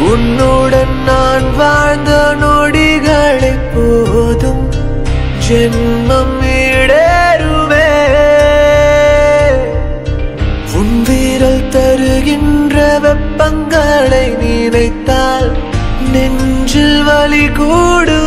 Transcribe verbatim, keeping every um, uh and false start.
உன்னுடன் நான் வாழ்ந்த நொடிகளை போதும் ஜென்மம் ஈடேறுமே. உன் வீரல் தருகின்ற வெப்பங்களை நினைத்தால் நெஞ்சில் வலி கூடு.